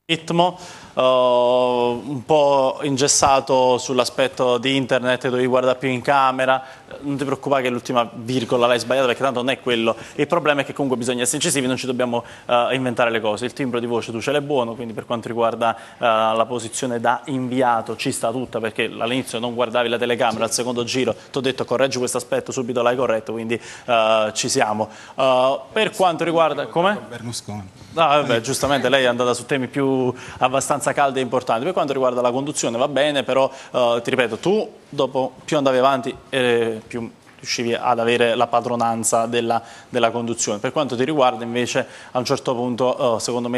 ritmo un po' ingessato sull'aspetto di internet, dovevi guardare più in camera, non ti preoccupare che l'ultima virgola l'hai sbagliata perché tanto non è quello, il problema è che comunque bisogna essere incisivi, non ci dobbiamo inventare le cose, il timbro di voce tu ce l'hai buono, quindi per quanto riguarda la posizione da inviato ci sta tutta, perché all'inizio non guardavi la telecamera, al secondo giro ti ho detto correggi questo aspetto, subito l'hai corretto, quindi ci siamo. Per quanto riguarda... come? Berlusconi. No, vabbè, giustamente lei è andata su temi più abbastanza caldi e importanti. Per quanto riguarda la conduzione va bene, però ti ripeto, tu dopo più andavi avanti più riuscivi ad avere la padronanza della conduzione. Per quanto ti riguarda invece a un certo punto secondo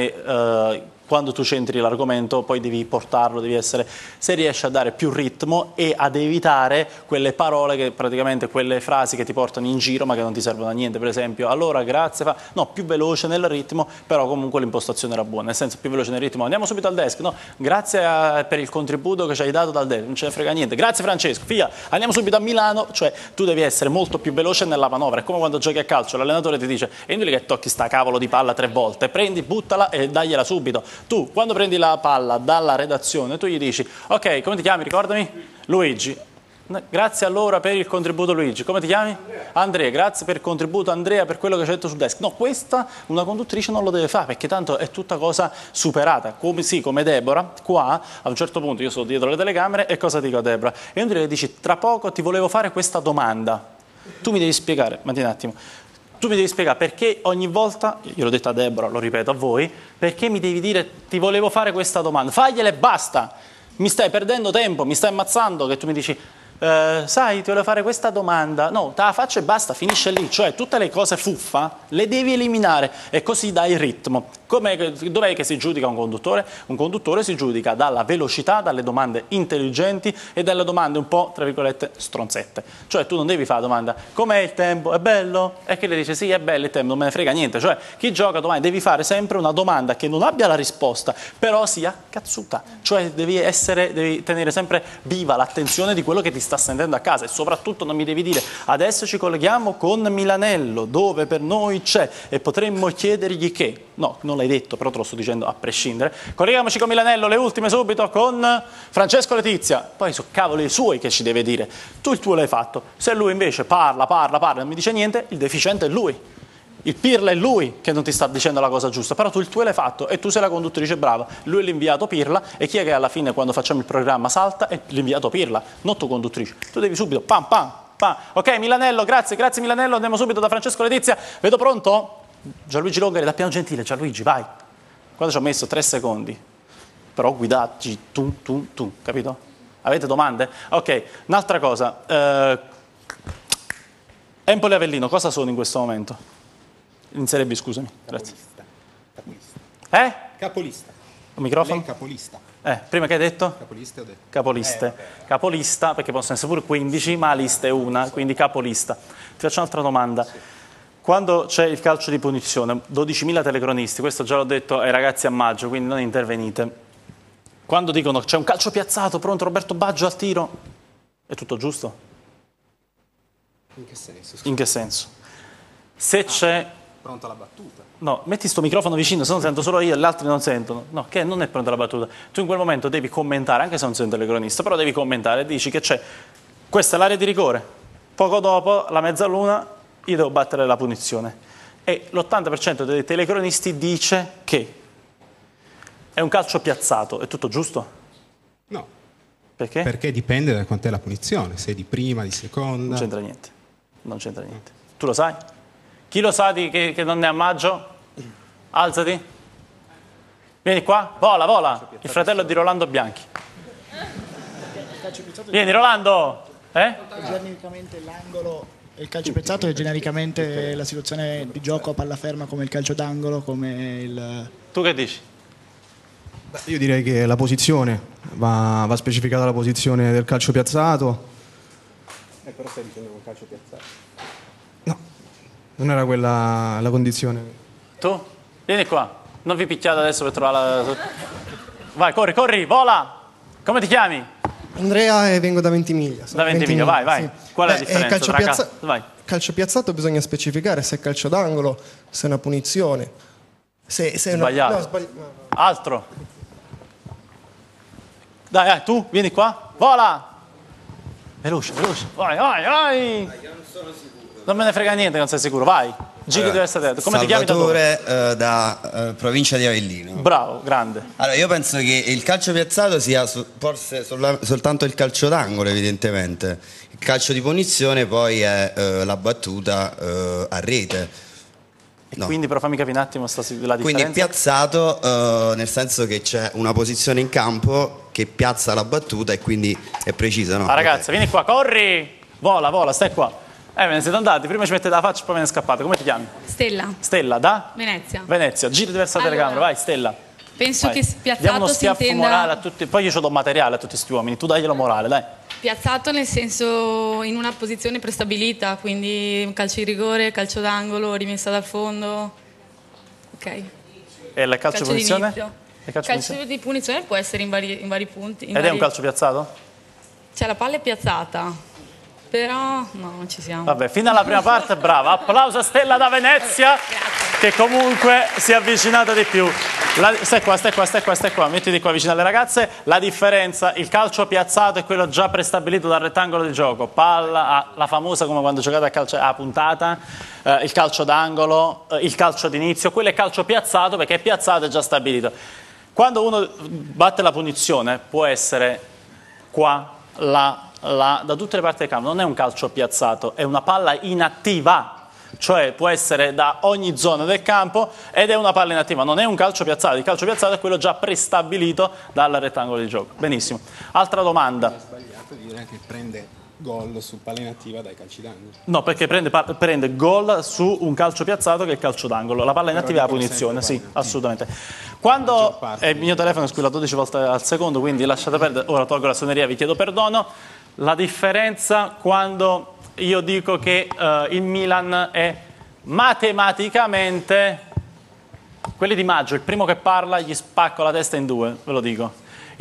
me quando tu centri l'argomento poi devi portarlo, devi essere, se riesci a dare più ritmo e ad evitare quelle parole, che praticamente quelle frasi che ti portano in giro ma che non ti servono a niente, per esempio allora grazie, no, più veloce nel ritmo, però comunque l'impostazione era buona, nel senso più veloce nel ritmo, andiamo subito al desk, no, grazie per il contributo che ci hai dato dal desk, non ce ne frega niente, grazie Francesco, via, andiamo subito a Milano, cioè tu devi essere molto più veloce nella manovra, è come quando giochi a calcio, l'allenatore ti dice è inutile che tocchi sta cavolo di palla 3 volte, prendi, buttala e dagliela subito. Tu, quando prendi la palla dalla redazione, tu gli dici, ok, come ti chiami, ricordami? Luigi. Grazie allora per il contributo Luigi. Come ti chiami? Andrea, grazie per il contributo Andrea, per quello che ci hai detto sul desk. No, questa una conduttrice non lo deve fare, perché tanto è tutta cosa superata. Come, sì, come Deborah, qua, a un certo punto io sono dietro le telecamere e cosa dico a Deborah? E Andrea dici, tra poco ti volevo fare questa domanda. Tu mi devi spiegare, mantieni un attimo. Tu mi devi spiegare perché ogni volta, io l'ho detto a Deborah, lo ripeto a voi, perché mi devi dire ti volevo fare questa domanda, fagliela e basta, mi stai perdendo tempo, mi stai ammazzando che tu mi dici sai ti volevo fare questa domanda, no, te la faccio e basta, finisce lì, cioè tutte le cose fuffa le devi eliminare e così dai il ritmo. Dov'è che si giudica un conduttore? Un conduttore si giudica dalla velocità, dalle domande intelligenti e dalle domande un po', tra virgolette, stronzette. Cioè tu non devi fare la domanda, com'è il tempo? È bello? E che le dice sì, è bello il tempo, non me ne frega niente. Cioè chi gioca domani devi fare sempre una domanda che non abbia la risposta, però sia cazzuta. Cioè devi tenere sempre viva l'attenzione di quello che ti sta sentendo a casa e soprattutto non mi devi dire adesso ci colleghiamo con Milanello, dove per noi c'è e potremmo chiedergli che... No, non l'hai detto, però te lo sto dicendo a prescindere. Colleghiamoci con Milanello, le ultime subito con Francesco Letizia. Poi sono cavoli suoi che ci deve dire. Tu il tuo l'hai fatto. Se lui invece parla, non mi dice niente, il deficiente è lui. Il pirla è lui che non ti sta dicendo la cosa giusta, però tu il tuo l'hai fatto e tu sei la conduttrice brava. Lui è l'inviato pirla e chi è che alla fine quando facciamo il programma salta? È l'inviato pirla, non tu conduttrice. Tu devi subito, pam, pam, pam. Ok, Milanello, grazie Milanello, andiamo subito da Francesco Letizia. Vedo pronto? Gianluigi Longari, da Piano Gentile, Gianluigi, vai. Quando ci ho messo 3 secondi, però guidati, tu, capito? Avete domande? Ok, un'altra cosa. Empoli e Avellino, cosa sono in questo momento? In Serie B, scusami. Grazie. Capolista. Capolista. Un microfono? Lei capolista. Prima che hai detto? Capolista ho detto. Capoliste. Capolista, perché possono essere pure 15, ma la lista è una, quindi capolista. Ti faccio un'altra domanda. Sì. Quando c'è il calcio di punizione, 12.000 telecronisti, questo già l'ho detto ai ragazzi a maggio, quindi non intervenite. Quando dicono c'è un calcio piazzato, pronto Roberto Baggio al tiro, è tutto giusto? In che senso? In che senso? Se c'è... Pronta la battuta? No, metti sto microfono vicino, se no sento solo io e gli altri non sentono. No, che non è pronta la battuta. Tu in quel momento devi commentare, anche se non sei un telecronista, però devi commentare, dici che c'è, questa è l'area di rigore, poco dopo la mezzaluna io devo battere la punizione. E l'80% dei telecronisti dice che è un calcio piazzato, è tutto giusto? No. Perché? Perché dipende da quant'è la punizione, se è di prima, di seconda. Non c'entra niente, non c'entra niente. Tu lo sai? Chi lo sa che non è a maggio? Alzati. Vieni qua, vola. Il fratello di Rolando Bianchi. Vieni Rolando. Genericamente l'angolo, il calcio piazzato è genericamente la situazione di gioco a palla ferma come il calcio d'angolo, come il... Tu che dici? Io direi che la posizione, va specificata la posizione del calcio piazzato. Però stai dicendo un calcio piazzato. No, non era quella la condizione. Tu? Vieni qua, non vi picchiate adesso per trovare la... Vai, corri, vola! Come ti chiami? Andrea e vengo da Ventimiglia. Da Ventimiglia, vai. Sì. Qual è la differenza? Vai. Calcio piazzato bisogna specificare se è calcio d'angolo, se è una punizione. Se sbagliato. No. Altro? Dai, tu, vieni qua. Vola! Veloce, veloce. Vai, vai, vai. Io non sono sicuro. Non me ne frega niente che non sei sicuro, vai. Giri diversamente. Come ti chiami? Salvatore da provincia di Avellino. Bravo, grande. Allora, io penso che il calcio piazzato sia forse soltanto il calcio d'angolo, evidentemente. Il calcio di punizione poi è la battuta a rete. No. Quindi però fammi capire un attimo la differenza. Quindi è piazzato nel senso che c'è una posizione in campo che piazza la battuta e quindi è precisa, no? Ragazza, vieni qua, corri! Vola, vola, stai qua. Me ne siete andati, prima ci mettete la faccia e poi me ne scappate. Come ti chiami? Stella. Stella, da? Venezia. Venezia, giri diversa la telecamera, vai Stella. Penso vai. che piazzato diamo uno si schiaffo intenda... morale a tutti, poi io ci do materiale a tutti questi uomini, tu daglielo morale, dai. Piazzato nel senso in una posizione prestabilita, quindi calcio di rigore, calcio d'angolo, rimessa dal fondo. Ok. E il calcio di punizione? d'inizio. Il Calcio di punizione può essere in vari punti. Ed è un calcio piazzato? Cioè la palla è piazzata, però no, non ci siamo. Vabbè, fino alla prima parte, brava. Applauso a Stella da Venezia, che comunque si è avvicinata di più. Stai qua, mettiti qua vicino alle ragazze. La differenza, il calcio piazzato è quello già prestabilito dal rettangolo di gioco. Palla, la famosa come quando giocate a calcio a puntata, il calcio d'angolo, il calcio d'inizio. Quello è calcio piazzato perché è piazzato e già stabilito. Quando uno batte la punizione può essere qua, là, da tutte le parti del campo. Non è un calcio piazzato, è una palla inattiva. Cioè può essere da ogni zona del campo ed è una palla inattiva, non è un calcio piazzato, il calcio piazzato è quello già prestabilito dal rettangolo di gioco. Benissimo. Altra domanda. È sbagliato dire che prende gol su palla inattiva dai calci d'angolo. No, perché prende gol su un calcio piazzato che è il calcio d'angolo. La palla inattiva è la punizione, sì, assolutamente. Quando il mio telefono squilla 12 volte al secondo, quindi lasciate perdere, ora tolgo la suoneria, vi chiedo perdono. La differenza quando io dico che il Milan è matematicamente, quelli di Maggio, il primo che parla gli spacco la testa in due, ve lo dico.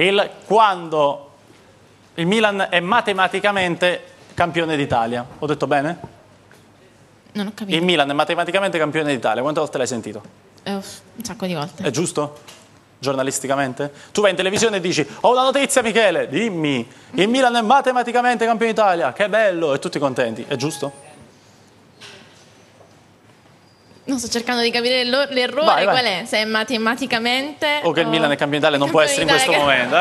Quando il Milan è matematicamente campione d'Italia, ho detto bene? Non ho capito. Il Milan è matematicamente campione d'Italia, quante volte l'hai sentito? Un sacco di volte. È giusto? Giornalisticamente? Tu vai in televisione e dici: ho una notizia Michele, dimmi, il Milan è matematicamente campione d'Italia, che bello, e tutti contenti, è giusto? Non sto cercando di capire l'errore, Vai. qual è? Se è matematicamente O che il Milan è campione d'Italia non può essere in questo momento.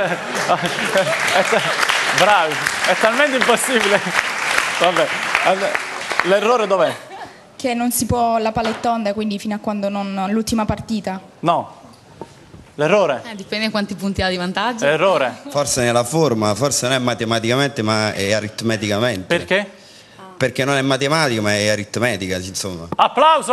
Bravi, è talmente impossibile. Vabbè, l'errore dov'è? Che non si può, la palla è tonda, quindi fino a quando non l'ultima partita. No. L'errore? Dipende quanti punti ha di vantaggio. L'errore? Forse nella forma, forse non è matematicamente ma è aritmeticamente. Perché? Perché non è matematica ma è aritmetica, insomma. Applauso!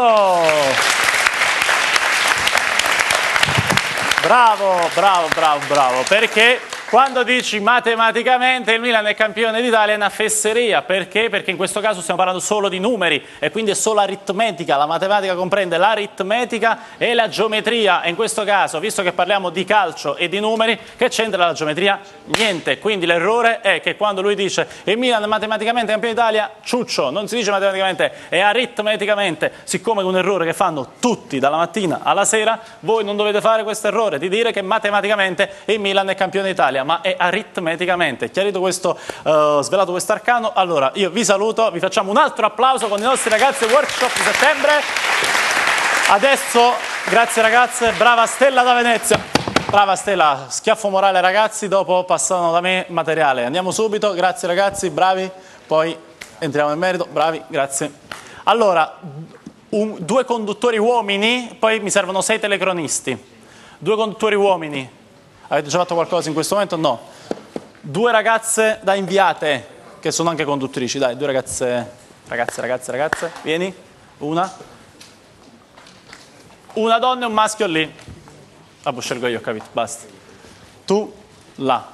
Bravo, perché quando dici matematicamente il Milan è campione d'Italia è una fesseria. Perché? Perché in questo caso stiamo parlando solo di numeri e quindi è solo aritmetica. La matematica comprende l'aritmetica e la geometria e in questo caso, visto che parliamo di calcio e di numeri, che c'entra la geometria? Niente. Quindi l'errore è che quando lui dice il Milan è matematicamente campione d'Italia, ciuccio, non si dice matematicamente, è aritmeticamente. Siccome è un errore che fanno tutti dalla mattina alla sera, voi non dovete fare questo errore di dire che matematicamente il Milan è campione d'Italia, ma è aritmeticamente. Chiarito questo, svelato questo arcano, allora io vi saluto, vi facciamo un altro applauso con i nostri ragazzi workshop di settembre. Adesso, grazie ragazze, brava Stella da Venezia. Brava Stella, schiaffo morale ragazzi, dopo passano da me materiale. Andiamo subito, grazie ragazzi, bravi, poi entriamo nel merito, bravi, grazie. Allora, due conduttori uomini, poi mi servono 6 telecronisti. 2 conduttori uomini. Avete già fatto qualcosa in questo momento? No. 2 ragazze da inviate, che sono anche conduttrici, dai, 2 ragazze, vieni, una donna e un maschio lì. Ah, scelgo io, ho capito, basta. Tu, là.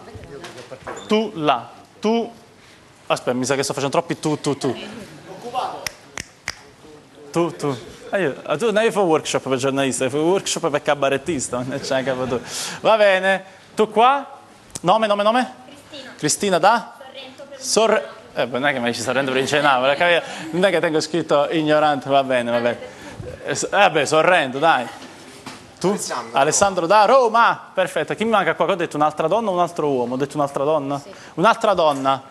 Tu. Aspetta, mi sa che sto facendo troppi tu. Tu. Tu non fai workshop per giornalista, fai workshop per cabarettista, non c'è capo tu. Va bene, tu qua? Nome? Cristina da? Sorrento. Non è che mi dici Sorrento provincia di Napoli, non è che tengo scritto ignorante, va bene. Sorrento, dai. Tu? Alessandro da Roma. Perfetto. Chi mi manca qua? Ho detto un'altra donna o un altro uomo? Ho detto un'altra donna? Sì. Un'altra donna.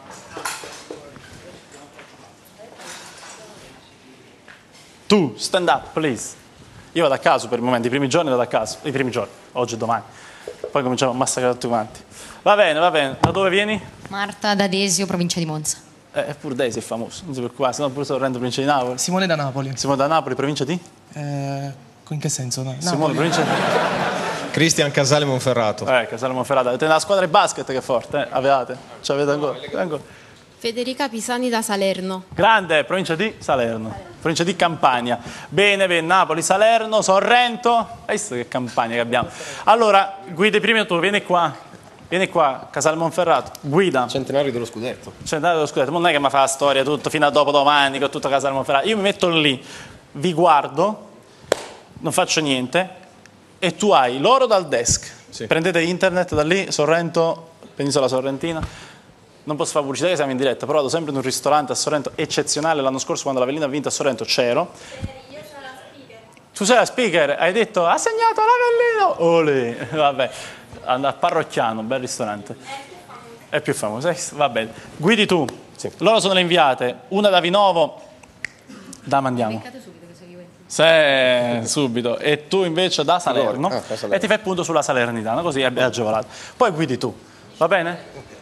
Tu, stand up, please. Io vado a caso per il momento, i primi giorni vado a caso. I primi giorni, oggi e domani. Poi cominciamo a massacrare tutti quanti. Va bene, va bene. Da dove vieni? Marta da Desio, provincia di Monza. Pure Desi è famoso, non si preoccupare, se no pure Sorrento, provincia di Napoli. Simone da Napoli. Simone da Napoli, provincia di? In che senso? No? Simone, provincia di? Cristian Casale Monferrato. Casale Monferrato. Avete una squadra di basket che è forte, Avevate? Ce l'avete ancora? Federica Pisani da Salerno. Grande, provincia di Salerno. Provincia di Campania. Bene, bene, Napoli, Salerno, Sorrento. Hai visto che campagna che abbiamo? Allora, guida prima tu, vieni qua. Vieni qua, Casale Monferrato, guida. Centenario dello scudetto. Centenario dello scudetto, non è che mi fa la storia tutto fino a dopodomani con tutto Casale Monferrato. Io mi metto lì, vi guardo, non faccio niente e tu hai l'oro dal desk. Sì. Prendete internet da lì, Sorrento, Penisola Sorrentina. Non posso fare pubblicità che siamo in diretta, però vado sempre in un ristorante a Sorrento eccezionale. L'anno scorso quando l'Avellino ha vinto a Sorrento c'ero. Io sono la speaker. Tu sei la speaker, hai detto ha segnato l'Avellino. Olè, vabbè. A Parrocchiano, bel ristorante. È più famoso. Va bene. Guidi tu. Sì. Loro sono le inviate. Una da Vinovo. Da mandiamo. Sì, subito. E tu invece da Salerno. E ti fai punto sulla Salernitana, così è agevolato. Poi guidi tu. Va bene?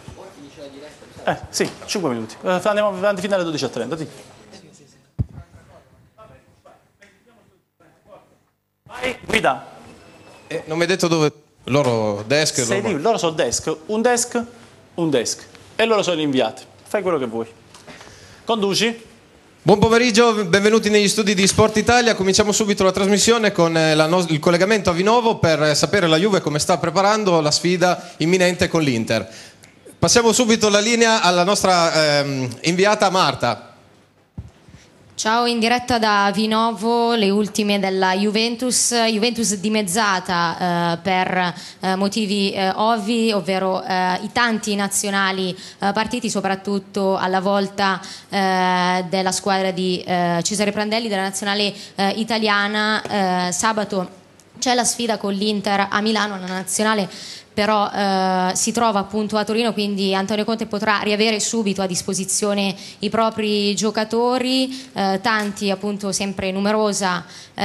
Sì, 5 minuti. Andiamo avanti fino alle 12:30. Vai, guida. Non mi hai detto dove... Loro desk? Loro sono desk, un desk. E loro sono gli inviati. Fai quello che vuoi. Conduci. Buon pomeriggio, benvenuti negli studi di Sport Italia. Cominciamo subito la trasmissione con il collegamento a Vinovo per sapere la Juve come sta preparando la sfida imminente con l'Inter. Passiamo subito la linea alla nostra inviata Marta. Ciao, in diretta da Vinovo, le ultime della Juventus dimezzata per motivi ovvi, ovvero i tanti nazionali partiti, soprattutto alla volta della squadra di Cesare Prandelli, della nazionale italiana. Sabato c'è la sfida con l'Inter a Milano, la nazionale però si trova appunto a Torino, quindi Antonio Conte potrà riavere subito a disposizione i propri giocatori, tanti appunto, sempre numerosa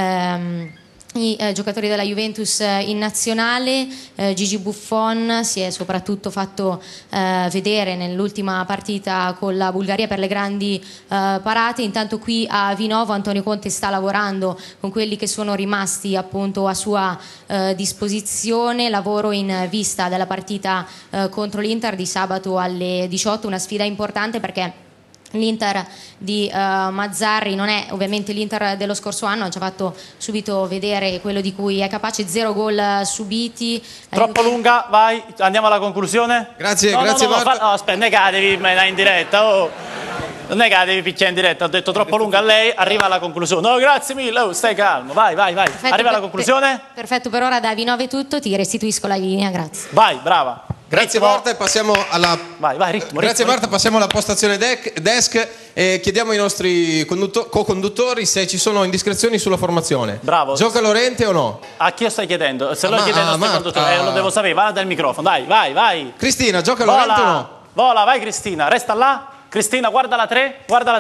i giocatori della Juventus in nazionale. Gigi Buffon si è soprattutto fatto vedere nell'ultima partita con la Bulgaria per le grandi parate. Intanto qui a Vinovo Antonio Conte sta lavorando con quelli che sono rimasti appunto a sua disposizione, lavoro in vista della partita contro l'Inter di sabato alle 18, una sfida importante perché l'Inter di Mazzarri non è ovviamente l'Inter dello scorso anno, ha già fatto subito vedere quello di cui è capace, 0 gol subiti. Troppo lunga, vai, andiamo alla conclusione. Grazie, grazie Marta. No, aspetta, non è che la devi menare in diretta, non è che la devi picchiare in diretta, ho detto troppo lunga a lei, arriva alla conclusione. No, grazie mille, stai calmo, vai, perfetto, arriva alla conclusione. Perfetto, per ora da Vinovo è tutto, ti restituisco la linea, grazie. Vai, brava. Grazie Marta e passiamo alla... Grazie Marta, passiamo alla postazione desk e chiediamo ai nostri co-conduttori se ci sono indiscrezioni sulla formazione. Bravo. Gioca Lorente o no? A chi lo stai chiedendo? Se lo chiedendo a conduttore, lo devo sapere, va dal microfono, vai. Cristina, gioca Lorente o no? Vola, vai Cristina, resta là. Cristina, guarda la 3.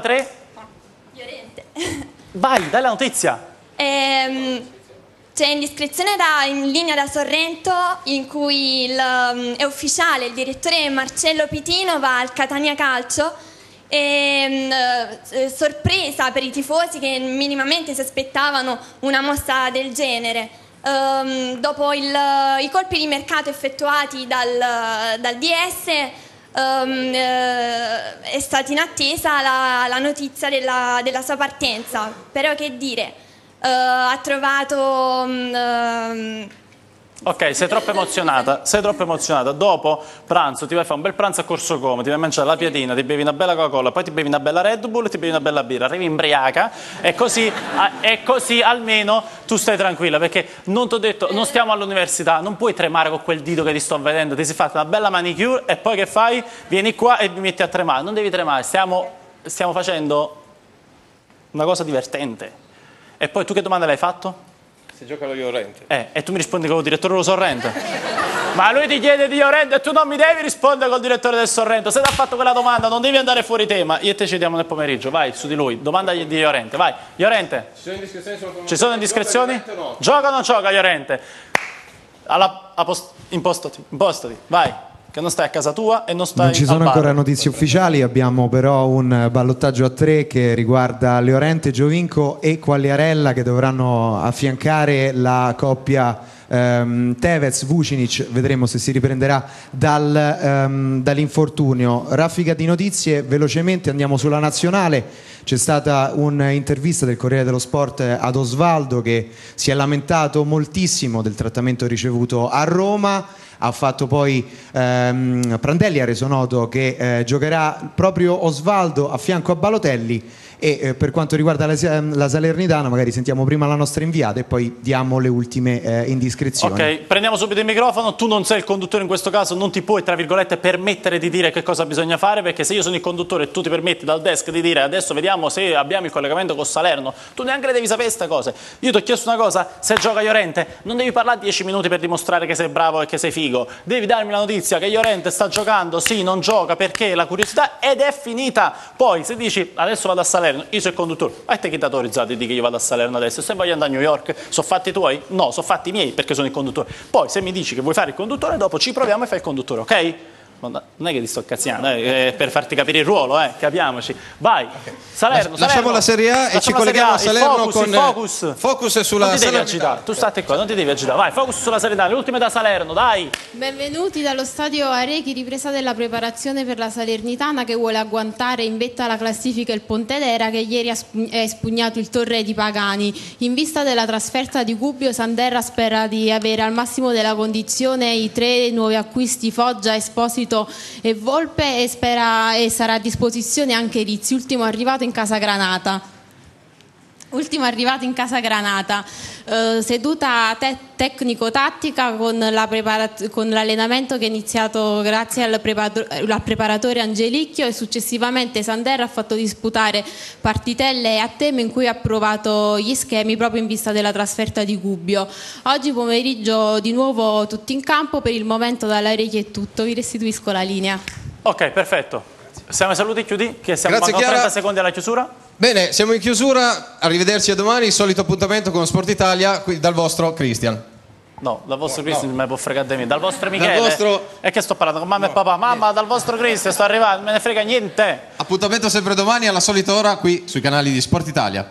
Llorente. Vai, dai la notizia. C'è indiscrezione in linea da Sorrento in cui è ufficiale, il direttore Marcello Pitino va al Catania Calcio e sorpresa per i tifosi che minimamente si aspettavano una mossa del genere. Dopo i colpi di mercato effettuati dal DS è stata in attesa la notizia della sua partenza, però che dire, ha trovato ok, sei troppo emozionata. Dopo pranzo ti vai a fare un bel pranzo a Corso Como, ti vai a mangiare la piadina, ti bevi una bella Coca-Cola, poi ti bevi una bella Red Bull e ti bevi una bella birra, arrivi imbriaca e così almeno tu stai tranquilla, perché non ti ho detto, non stiamo all'università, non puoi tremare con quel dito che ti sto vedendo, ti sei fatta una bella manicure e poi che fai? Vieni qua e mi metti a tremare. Non devi tremare, stiamo facendo una cosa divertente. E poi tu che domanda l'hai fatto? Si gioca lo Llorente. E tu mi rispondi con il direttore dello Sorrento. Ma lui ti chiede di Llorente e tu non mi devi rispondere col direttore del Sorrento. Se ti ha fatto quella domanda non devi andare fuori tema. Io e te ci diamo nel pomeriggio, vai su di lui. Domanda di Llorente, vai. Llorente. Ci sono indiscrezioni sulla formazione? Ci sono indiscrezioni? No. Gioca o non gioca Llorente? Impostati, vai. Che non stai a casa tua e non stai Non ci sono al bar. ancora notizie ufficiali, abbiamo però un ballottaggio a 3 che riguarda Llorente, Giovinco e Quagliarella che dovranno affiancare la coppia Tevez-Vucinic, vedremo se si riprenderà dall'infortunio. Raffica di notizie, velocemente andiamo sulla nazionale. C'è stata un'intervista del Corriere dello Sport ad Osvaldo che si è lamentato moltissimo del trattamento ricevuto a Roma. Ha fatto poi Prandelli ha reso noto che giocherà proprio Osvaldo a fianco a Balotelli e per quanto riguarda la Salernitana magari sentiamo prima la nostra inviata e poi diamo le ultime indiscrezioni. Ok, prendiamo subito il microfono. Tu non sei il conduttore in questo caso, non ti puoi tra virgolette permettere di dire che cosa bisogna fare, perché se io sono il conduttore e tu ti permetti dal desk di dire adesso vediamo se abbiamo il collegamento con Salerno, tu neanche le devi sapere queste cose. Io ti ho chiesto una cosa: se gioca Llorente non devi parlare 10 minuti per dimostrare che sei bravo e che sei figo, devi darmi la notizia che Llorente sta giocando, sì, non gioca perché la curiosità, ed è finita. Poi se dici adesso vado a Salerno, io sono il conduttore, a te chi ti ha autorizzato di che io vado a Salerno adesso? Se voglio andare a New York, sono fatti tuoi? No, sono fatti miei perché sono il conduttore. Poi se mi dici che vuoi fare il conduttore, dopo ci proviamo e fai il conduttore, ok? Non è che ti sto cazziando, è per farti capire il ruolo, capiamoci. Vai, Salerno, lasciamo la Serie A e ci colleghiamo a Salerno con Focus sulla non ti devi Salernitana. agitare, tu state qua, non ti devi agitare. Vai, focus sulla Salernitana, le ultime da Salerno, dai. Benvenuti dallo stadio Arechi, ripresa della preparazione per la Salernitana che vuole agguantare in vetta alla classifica il Pontedera che ieri ha espugnato il Torre di Pagani. In vista della trasferta di Gubbio, Sanderra spera di avere al massimo della condizione i 3 nuovi acquisti Foggia, Esposito e Volpe e sarà a disposizione anche Rizzi, ultimo arrivato in casa Granata. Seduta tecnico-tattica con l'allenamento che è iniziato grazie al preparatore Angelicchio e successivamente Sanderra ha fatto disputare partitelle a tema in cui ha provato gli schemi proprio in vista della trasferta di Gubbio. Oggi pomeriggio di nuovo tutti in campo, per il momento dall'Arechi è tutto, vi restituisco la linea. Ok, perfetto. Siamo ai saluti, chiudi, che siamo Grazie, a Chiara. 30 secondi alla chiusura. Bene, siamo in chiusura, arrivederci a domani, il solito appuntamento con Sport Italia, qui dal vostro Cristian. No, dal vostro Cristian non mi può fregare di me, dal vostro Michele. Dal vostro... E che sto parlando con mamma e papà? Mamma, dal vostro Cristian sto arrivando, non me ne frega niente. Appuntamento sempre domani alla solita ora qui sui canali di Sport Italia.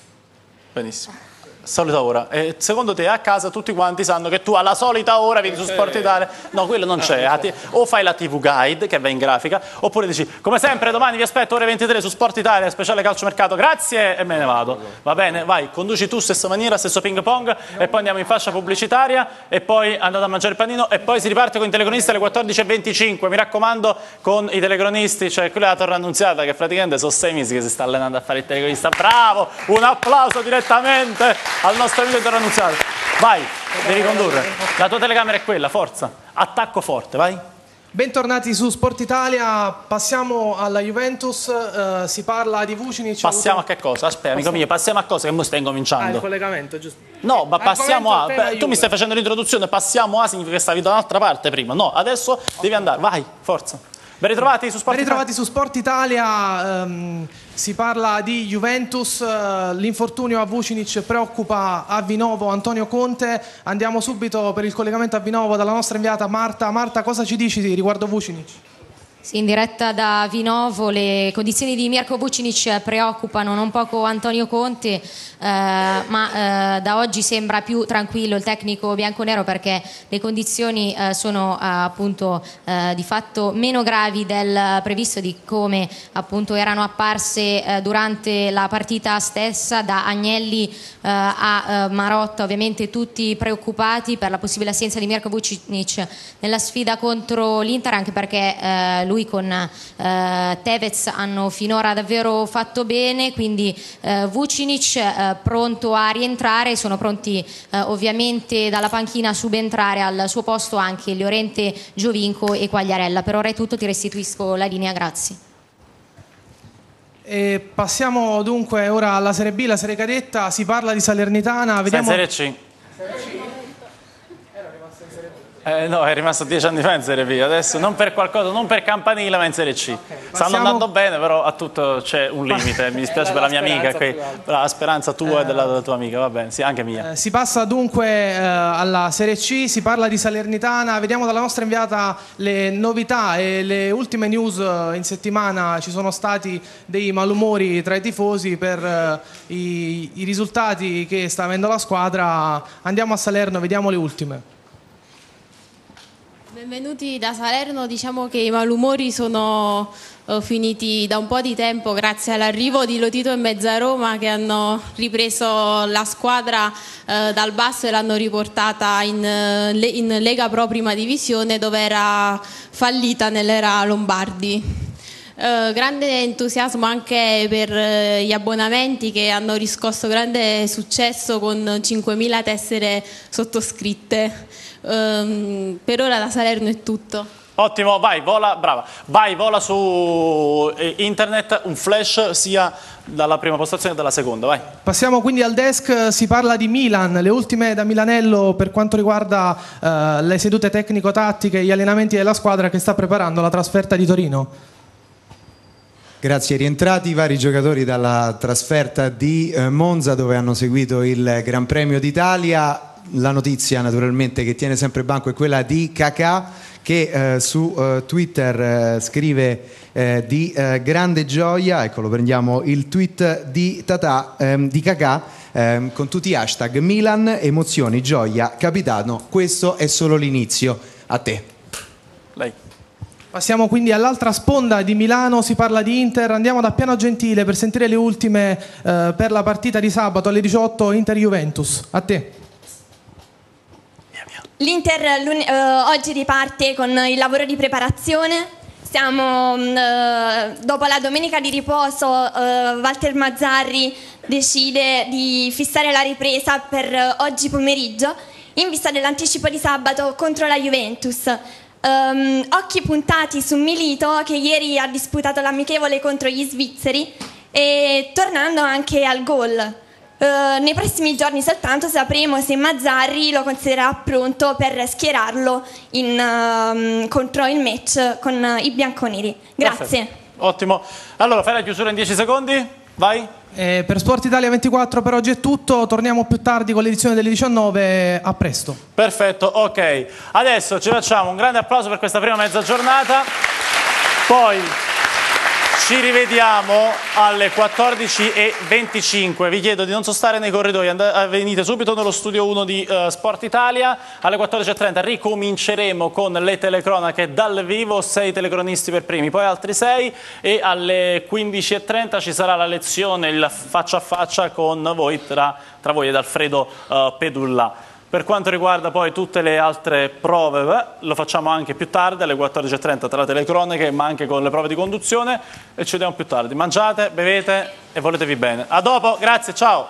Benissimo. Solita ora. E secondo te a casa tutti quanti sanno che tu alla solita ora vieni su Sport Italia? No, quello non c'è. O fai la TV Guide che va in grafica, oppure dici come sempre domani vi aspetto ore 23 su Sport Italia, speciale calciomercato, grazie, e me ne vado. Va bene? Vai, conduci tu stessa maniera, stesso ping pong, e poi andiamo in fascia pubblicitaria e poi andate a mangiare il panino e poi si riparte con i telecronisti alle 14:25. Mi raccomando, con i telecronisti, cioè quella è la Torre Annunziata che praticamente sono 6 mesi che si sta allenando a fare il telecronista. Bravo! Un applauso direttamente al nostro amico Torre Annunziata. Vai, devi condurre. La tua telecamera è quella, forza. Attacco forte, vai. Bentornati su Sport Italia, passiamo alla Juventus, si parla di Vucinic. Passiamo a che cosa? Aspetta, amico mio, passiamo a cosa che mo stai incominciando. il collegamento, giusto? No, ma passiamo a... Argomento tema tu mi stai Juve. facendo l'introduzione, passiamo a significa che stavi da un'altra parte prima. No, adesso devi andare, vai, forza. Ben ritrovati su Sport Italia. Ben ritrovati su Sport Italia, si parla di Juventus, l'infortunio a Vucinic preoccupa a Vinovo Antonio Conte. Andiamo subito per il collegamento a Vinovo dalla nostra inviata Marta. Marta, cosa ci dici riguardo Vucinic? Sì, in diretta da Vinovo le condizioni di Mirko Vucinic preoccupano non poco Antonio Conte, ma da oggi sembra più tranquillo il tecnico bianconero perché le condizioni sono appunto di fatto meno gravi del previsto, di come appunto erano apparse durante la partita stessa. Da Agnelli a Marotta, ovviamente tutti preoccupati per la possibile assenza di Mirko Vucinic nella sfida contro l'Inter, anche perché lui con Tevez hanno finora davvero fatto bene, quindi Vucinic pronto a rientrare, sono pronti ovviamente dalla panchina a subentrare al suo posto anche Llorente, Giovinco e Quagliarella. Per ora è tutto, ti restituisco la linea, grazie. E passiamo dunque ora alla Serie B, la Serie Cadetta, si parla di Salernitana. Vediamo... Serie C. No, è rimasto 10 anni fa in Serie B, adesso non per qualcosa, non per campanile, ma in Serie C. Stanno andando bene, però a tutto c'è un limite. Mi dispiace per la mia amica, la speranza tua e della tua amica, va bene, sì, anche mia. Si passa dunque alla Serie C, si parla di Salernitana, vediamo dalla nostra inviata le novità e le ultime news in settimana. Ci sono stati dei malumori tra i tifosi per i risultati che sta avendo la squadra. Andiamo a Salerno, vediamo le ultime. Benvenuti da Salerno, diciamo che i malumori sono finiti da un po' di tempo grazie all'arrivo di Lotito e Mezzaroma, che hanno ripreso la squadra dal basso e l'hanno riportata in Lega Pro Prima Divisione, dove era fallita nell'era Lombardi. Grande entusiasmo anche per gli abbonamenti, che hanno riscosso grande successo con 5.000 tessere sottoscritte. Per ora da Salerno è tutto. Ottimo, vai, vola, brava. Vai, vola su internet un flash sia dalla prima postazione che dalla seconda, vai. Passiamo quindi al desk, si parla di Milan, le ultime da Milanello per quanto riguarda le sedute tecnico-tattiche e gli allenamenti della squadra che sta preparando la trasferta di Torino. Grazie, rientrati i vari giocatori dalla trasferta di Monza, dove hanno seguito il Gran Premio d'Italia. La notizia naturalmente che tiene sempre banco è quella di Kakà, che su Twitter scrive di grande gioia. Eccolo, prendiamo il tweet di Kakà con tutti gli hashtag: Milan, emozioni, gioia, capitano, questo è solo l'inizio. A te. Lei. Passiamo quindi all'altra sponda di Milano, si parla di Inter. Andiamo da Piano Gentile per sentire le ultime per la partita di sabato alle 18, Inter-Juventus. A te. L'Inter oggi riparte con il lavoro di preparazione. Siamo dopo la domenica di riposo, Walter Mazzarri decide di fissare la ripresa per oggi pomeriggio in vista dell'anticipo di sabato contro la Juventus. Occhi puntati su Milito, che ieri ha disputato l'amichevole contro gli svizzeri, e tornando anche al gol. Nei prossimi giorni soltanto sapremo se Mazzarri lo considererà pronto per schierarlo contro il match con i bianconeri. Grazie. Perfetto. Ottimo. Allora, fai la chiusura in 10 secondi? Vai. Per Sport Italia 24 per oggi è tutto, torniamo più tardi con l'edizione delle 19, a presto. Perfetto, ok. Adesso ci facciamo un grande applauso per questa prima mezza giornata, poi ci rivediamo alle 14:25. Vi chiedo di non sostare nei corridoi, venite subito nello studio 1 di Sport Italia. Alle 14:30 ricominceremo con le telecronache dal vivo, 6 telecronisti per primi, poi altri 6, e alle 15:30 ci sarà la lezione, il faccia a faccia con voi, tra voi ed Alfredo Pedulla. Per quanto riguarda poi tutte le altre prove, lo facciamo anche più tardi, alle 14:30 tra telecronache, ma anche con le prove di conduzione, e ci vediamo più tardi. Mangiate, bevete e voletevi bene. A dopo, grazie, ciao!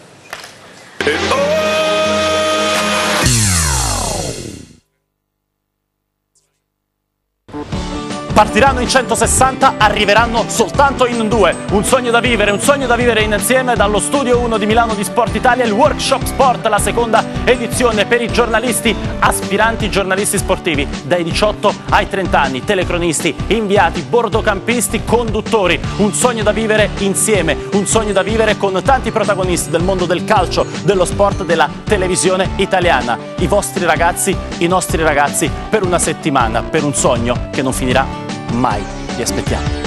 Partiranno in 160, arriveranno soltanto in 2. Un sogno da vivere insieme dallo Studio 1 di Milano di Sport Italia, il Workshop Sport, la seconda edizione per i giornalisti, aspiranti giornalisti sportivi, dai 18 ai 30 anni, telecronisti, inviati, bordocampisti, conduttori. Un sogno da vivere insieme, un sogno da vivere con tanti protagonisti del mondo del calcio, dello sport, della televisione italiana. I vostri ragazzi, i nostri ragazzi, per una settimana, per un sogno che non finirà mai. Vi aspettiamo.